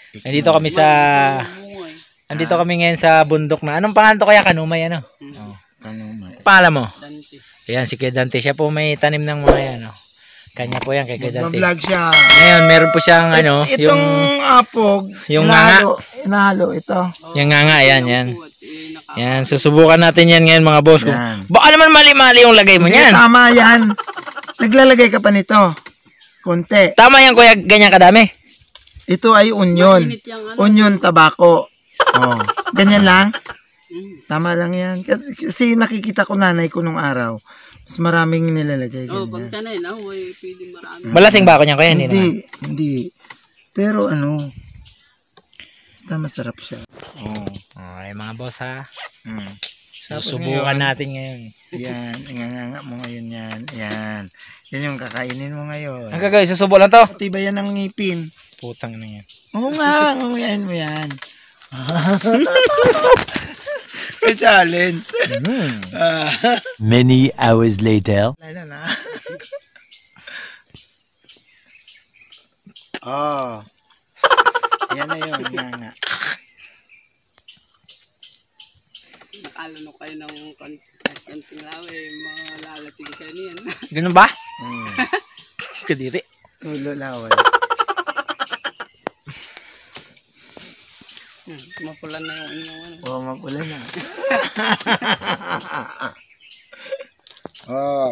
Nandito kami sa Andito kami ngayon sa bundok na. Anong pangalan to kaya? Kanumay ano? Oh, Kanumay. Pangalan mo? Dante. Ayan si Kuya Dante. Siya po may tanim ng mga yan. Oh. Kanya po yan kay Kuya Dante. Mag-vlog siya. Ngayon meron po siyang ano. Itong apog. Yung nganga. Inahalo ito. Yung nganga. Yan. Yan. Susubukan natin yan ngayon mga boss. Baka naman mali-mali yung lagay mo niyan. Tama yan. Naglalagay ka pa nito. Konti. Tama yan kuya. Ganyan kadami. Ito ay onion. Onion tabako. Oh, ganyan lang. Tama lang yan. Kasi nakikita ko nanay ko nung araw. Mas maraming nilalagay. Oh, pag sanay na, pwede marami. Malasing ba ako niyan kuya? Hindi. Pero ano, basta masarap siya. Oh. Okay mga boss ha. Susubukan natin ngayon. Yan, inganganga mo ngayon yan. Yan. Yan yung kakainin mo ngayon. Ang gagawin, susubo lang to. Pati ba yan ang ngipin? Putang na yan. Oo nga, nguyain mo yan. May challenge. Many hours later. Lalo na. Oh. Yan na yun, nga. Nakalunok kayo ng kanting lawe, mga lalatsing kayo niyan. Ganun ba? Kadiri. Tulo laway. Mapulan na yung inyong ano. Oo, mapula na. Oh.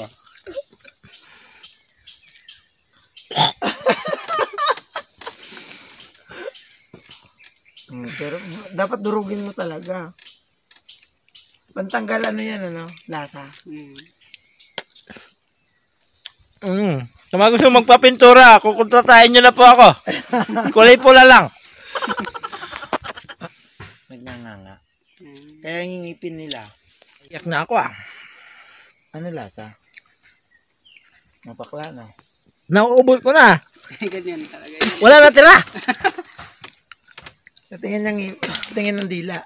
Pero dapat durugin mo talaga. Pantanggal ano yan, ano? Lasa. Kung gusto magpapintura, kukontratahin nyo na po ako. Kulay pula lang. Nagnanganga. Kaya yung ngipin nila. Iyak na ako ah. Ano lasa? Mapakla na. Nauubos ko na. Ganyan talaga yun. Wala na tira. Tingin ng dila.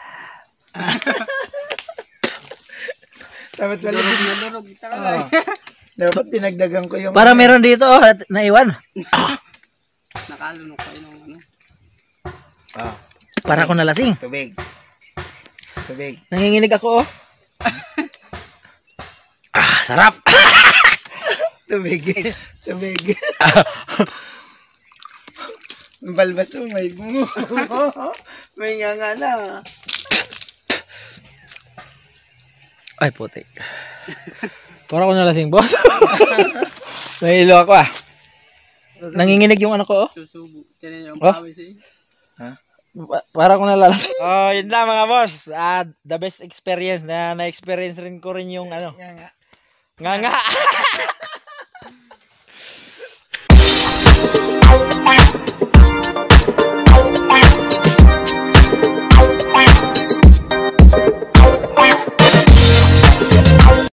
Dapat pala Nadurog talaga. dapat dinagdagan ko yung Para meron dito oh, naiwan. Nakalunok kayo ng ano. Para ako nalasing. Tubig. Nanginginig ako oh. Sarap. Tubig. Balbas mo, may mo. May nga na. Ay putik. Para ako nalasing boss. Nahilo ako ah. Nanginginig yung ano ko oh. Susubo. Tiyan yung pawis eh. Para ko nalalasing. Oh, yun lang mga boss. The best experience na na-experience rin ko rin yung ano. Nga. Nga.